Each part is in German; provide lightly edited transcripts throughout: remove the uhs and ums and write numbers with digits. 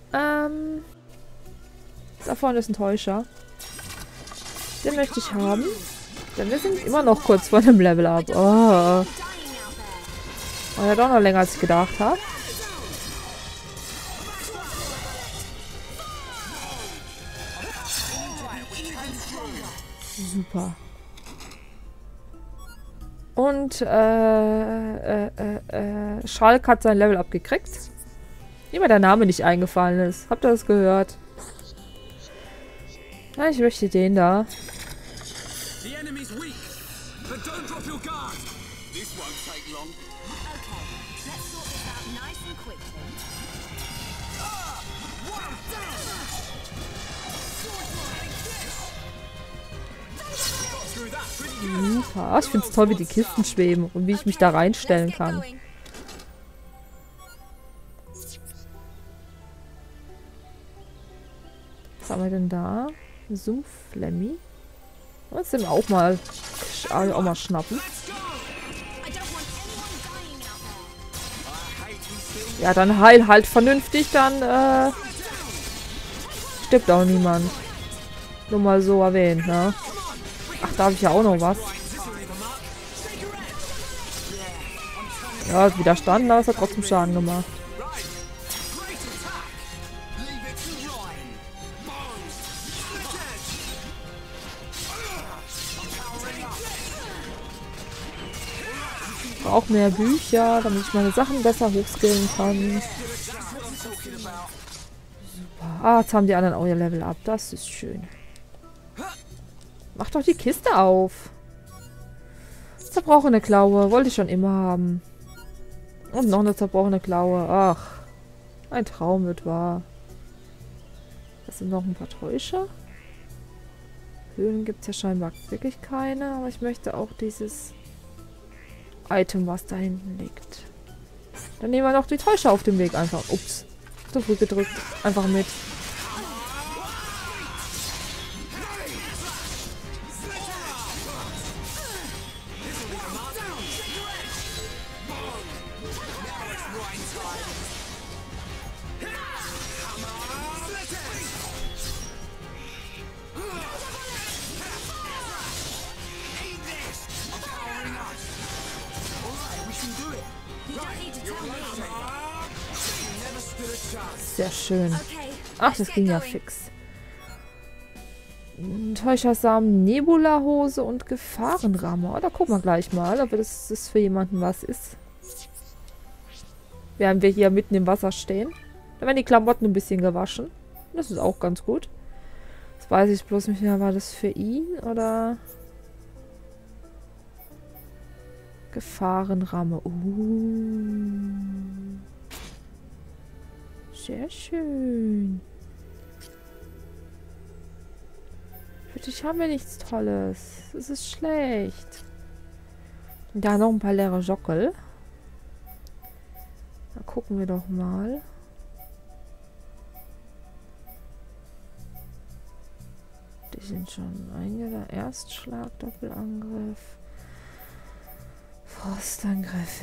Da vorne ist ein Täuscher. Den möchte ich haben. Denn wir sind immer noch kurz vor dem Level-Up. Oh. War ja doch noch länger, als ich gedacht habe. Super. Und, Schalk hat sein Level abgekriegt. Wie mir der Name nicht eingefallen ist. Habt ihr das gehört? Ja, ich möchte den da. Super. Ich finde es toll, wie die Kisten schweben und wie ich mich da reinstellen kann. Was haben wir denn da? Sumpflemmy. Wollen wir auch mal schnappen. Ja, dann heil halt vernünftig, dann stirbt auch niemand. Nur mal so erwähnt, ne? Ach, da habe ich ja auch noch was. Ja, widerstanden, aber es hat trotzdem Schaden gemacht. Ich brauche mehr Bücher, damit ich meine Sachen besser hochskillen kann. Super. Ah, jetzt haben die anderen auch ihr Level up. Das ist schön. Mach doch die Kiste auf. Zerbrochene Klaue. Wollte ich schon immer haben. Und noch eine zerbrochene Klaue. Ach. Ein Traum wird wahr. Das sind noch ein paar Täuscher. Höhlen gibt es ja scheinbar wirklich keine. Aber ich möchte auch dieses Item, was da hinten liegt. Dann nehmen wir noch die Täuscher auf dem Weg einfach. Ups. Zu früh gedrückt. Einfach mit. Sehr schön. Ach, das ging ja fix. Täuschersamen, Nebula-Hose und Gefahrenramme. Oh, da gucken wir gleich mal, ob das für jemanden was ist. Während wir hier mitten im Wasser stehen. Da werden die Klamotten ein bisschen gewaschen. Das ist auch ganz gut. Jetzt weiß ich bloß nicht mehr, war das für ihn oder... Gefahrenramme. Sehr schön. Für dich haben wir nichts Tolles. Das ist schlecht. Und da noch ein paar leere Jockel. Da gucken wir doch mal. Die sind schon eingegangen. Erstschlag, Doppelangriff. Frostangriff,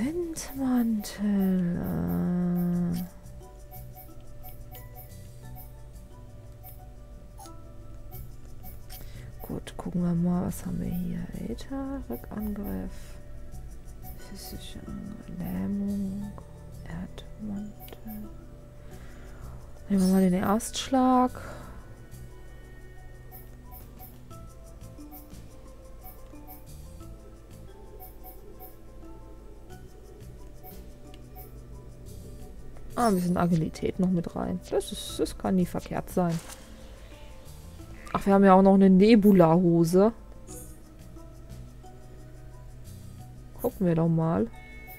Windmantel. Gut, gucken wir mal, was haben wir hier? Äther, Rückangriff, physische Lähmung, Erdmantel. Nehmen wir mal den Erstschlag. Ah, ein bisschen Agilität noch mit rein. Das kann nie verkehrt sein. Ach, wir haben ja auch noch eine Nebula-Hose. Gucken wir doch mal.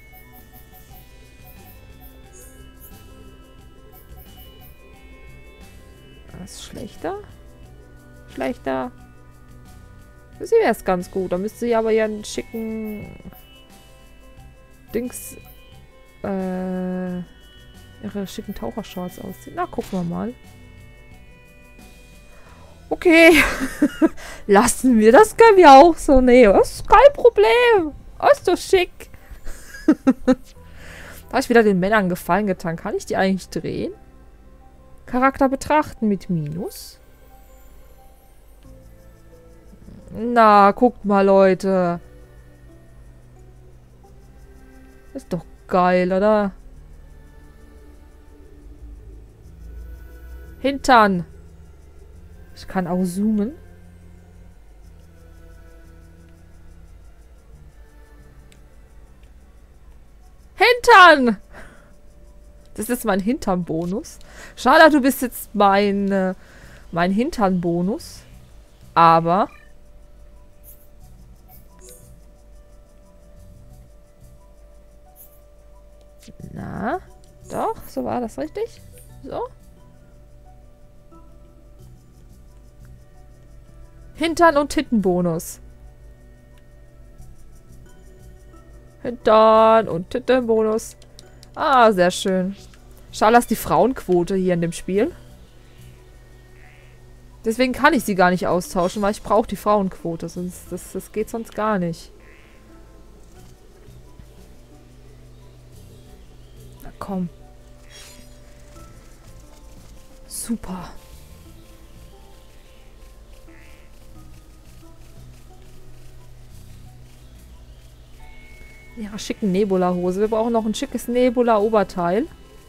Das ist schlechter. Schlechter. Für sie wäre es ganz gut. Da müsste sie aber ja einen schicken Dings ihre schicken Tauchershorts ausziehen. Na, gucken wir mal. Okay. Lassen wir. Das können wir auch so. Nee, das ist kein Problem. Das ist doch schick. Da habe ich wieder den Männern Gefallen getan. Kann ich die eigentlich drehen? Charakter betrachten mit Minus. Na, guckt mal, Leute. Ist doch geil, oder? Hintern. Ich kann auch zoomen. Hintern! Das ist mein Hintern-Bonus. Schade, du bist jetzt mein Hintern-Bonus. Aber... Na, doch, so war das richtig? So. Hintern- und Tittenbonus. Hintern- und Tittenbonus. Ah, sehr schön. Schade, dass die Frauenquote hier in dem Spiel. Deswegen kann ich sie gar nicht austauschen, weil ich brauche die Frauenquote. Sonst, das geht sonst gar nicht. Na komm. Super. Ja, schicken Nebula-Hose. Wir brauchen noch ein schickes Nebula-Oberteil.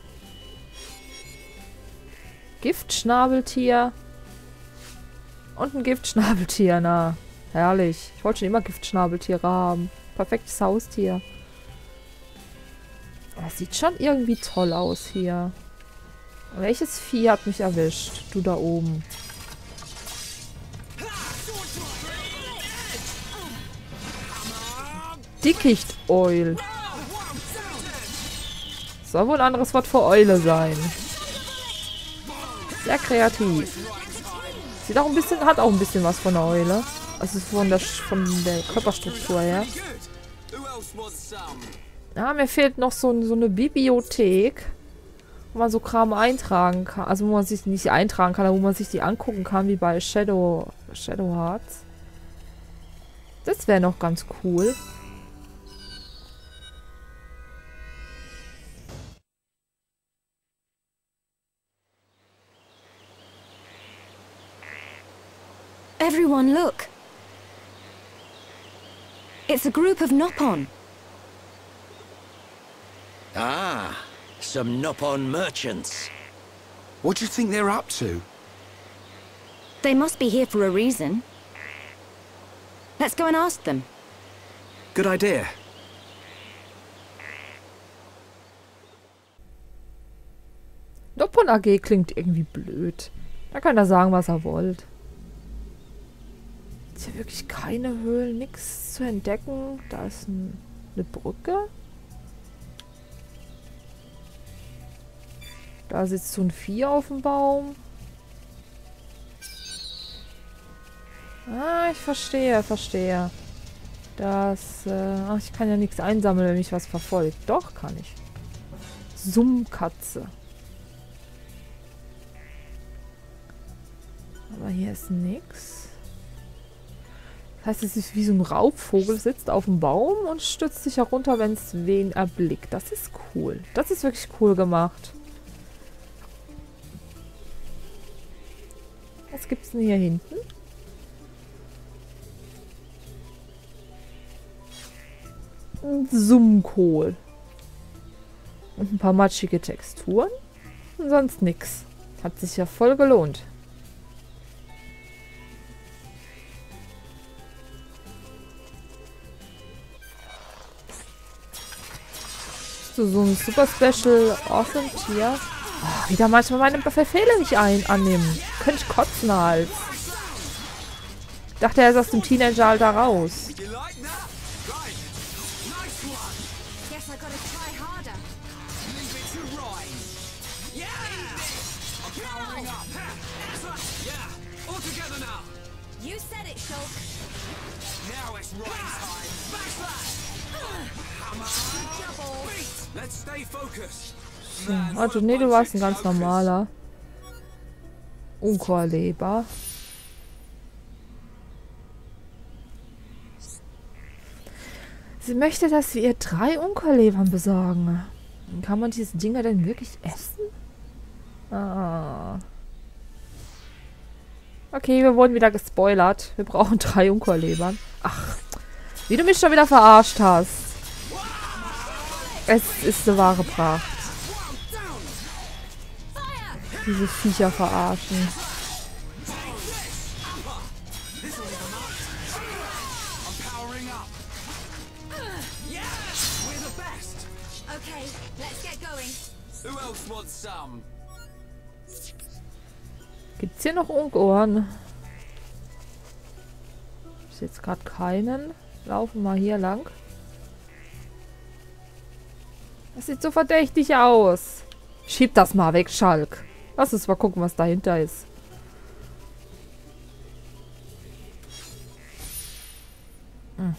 Giftschnabeltier. Und ein Giftschnabeltier, na. Herrlich. Ich wollte schon immer Giftschnabeltiere haben. Perfektes Haustier. Das sieht schon irgendwie toll aus hier. Welches Vieh hat mich erwischt? Du da oben. Dickicht-Eul. Soll wohl ein anderes Wort für Eule sein. Sehr kreativ. Sieht auch ein bisschen, hat auch ein bisschen was von einer Eule. Also von der Körperstruktur her. Ja, mir fehlt noch so eine Bibliothek, wo man so Kram eintragen kann. Also wo man sich nicht eintragen kann, aber wo man sich die angucken kann, wie bei Shadow Hearts. Das wäre noch ganz cool. Everyone, look! It's a group of Nopon. Ah, some Nopon merchants. What do you think they're up to? They must be here for a reason. Let's go and ask them. Good idea. Nopon AG klingt irgendwie blöd. Da könnt ihr sagen, was ihr wollt. Ist hier wirklich keine Höhlen, nichts zu entdecken. Da ist eine Brücke. Da sitzt so ein Vieh auf dem Baum. Ah, ich verstehe. Das, ach, ich kann ja nichts einsammeln, wenn mich was verfolgt. Doch, kann ich. Summkatze. Aber hier ist nix. Das heißt, es ist wie so ein Raubvogel, sitzt auf dem Baum und stützt sich herunter, wenn es wen erblickt. Das ist cool. Das ist wirklich cool gemacht. Was gibt's denn hier hinten? Ein Summkohl. Und ein paar matschige Texturen. Und sonst nix. Hat sich ja voll gelohnt. So ein Super Special Awesome Tier. Oh, wieder manchmal meine Befehle nicht annehmen. Könnte ich kotzen halt. Ich dachte, er ist aus dem Teenager-Alter raus. So, also nee, du warst ein ganz normaler Unchorleber. Sie möchte, dass wir ihr 3 Unchorlebern besorgen. Kann man diese Dinger denn wirklich essen? Ah. Okay, wir wurden wieder gespoilert. Wir brauchen 3 Unkorlebern. Ach, wie du mich schon wieder verarscht hast. Es ist eine wahre Pracht. Diese Viecher verarschen. Okay, let's get going. Who else wants some? Gibt's hier noch Unkohren? Ich sehe jetzt gerade keinen. Laufen mal hier lang. Das sieht so verdächtig aus. Schieb das mal weg, Schalk. Lass uns mal gucken, was dahinter ist. Hm.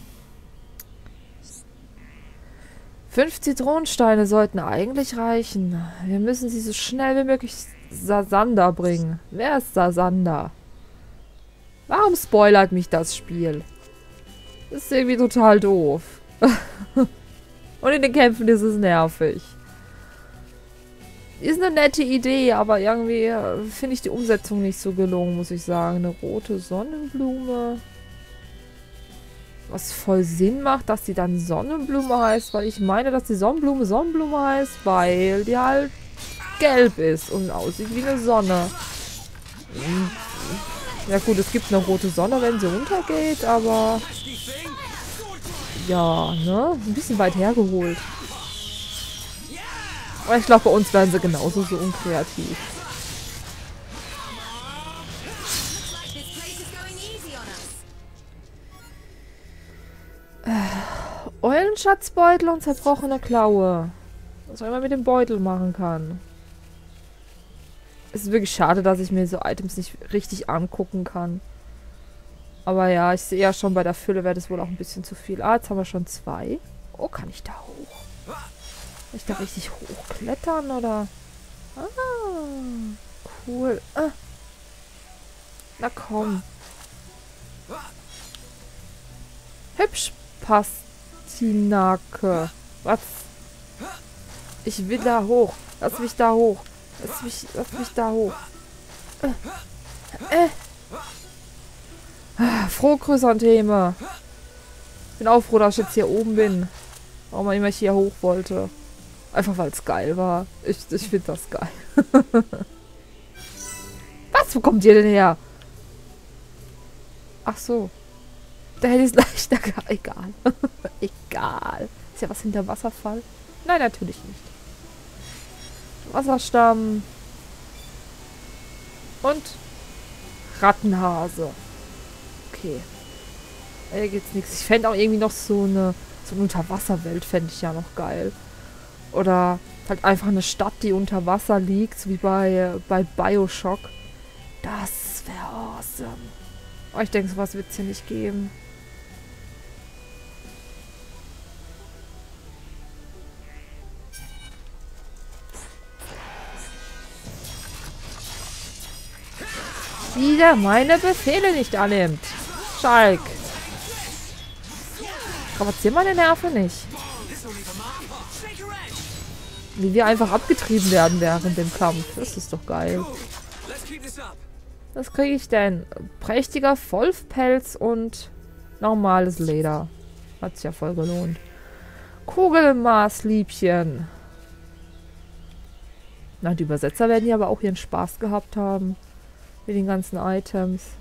5 Zitronensteine sollten eigentlich reichen. Wir müssen sie so schnell wie möglich Sasander bringen. Wer ist Sasander? Warum spoilert mich das Spiel? Das ist irgendwie total doof. Und in den Kämpfen ist es nervig. Ist eine nette Idee, aber irgendwie finde ich die Umsetzung nicht so gelungen, muss ich sagen. Eine rote Sonnenblume. Was voll Sinn macht, dass die dann Sonnenblume heißt, weil ich meine, dass die Sonnenblume Sonnenblume heißt, weil die halt gelb ist und aussieht wie eine Sonne. Ja gut, es gibt eine rote Sonne, wenn sie untergeht, aber ja, ne? Ein bisschen weit hergeholt. Aber ich glaube, bei uns werden sie genauso so unkreativ. Eulenschatzbeutel und zerbrochene Klaue. Was man immer mit dem Beutel machen kann. Es ist wirklich schade, dass ich mir so Items nicht richtig angucken kann. Aber ja, ich sehe ja schon, bei der Fülle wäre das wohl auch ein bisschen zu viel. Ah, jetzt haben wir schon 2. Oh, kann ich da hoch? Kann ich da richtig hochklettern, oder? Ah, cool. Ah. Na komm. Hübsch, Pastinake. Was? Ich will da hoch. Lass mich da hoch. Lass mich da hoch. Frohe Chrysantheme. Bin auch froh, dass ich jetzt hier oben bin. Warum man immer hier hoch wollte. Einfach weil es geil war. Ich finde das geil. Was? Wo kommt ihr denn her? Ach so. Da hätte ich es leichter gehabt. Egal. Egal. Ist ja was hinter Wasserfall? Nein, natürlich nicht. Wasserstamm. Und Rattenhase. Okay. Hier gibt's nichts. Ich fände auch irgendwie noch so eine Unterwasserwelt fände ich ja noch geil. Oder halt einfach eine Stadt, die unter Wasser liegt, so wie bei Bioshock. Das wäre awesome. Aber ich denke, sowas wird es hier nicht geben. Wieder meine Befehle nicht annimmt. Schalk. Provozier meine Nerven nicht. Wie wir einfach abgetrieben werden während dem Kampf. Das ist doch geil. Was kriege ich denn? Prächtiger Wolfpelz und normales Leder. Hat sich ja voll gelohnt. Kugelmaßliebchen. Na, die Übersetzer werden ja aber auch ihren Spaß gehabt haben. Mit den ganzen Items.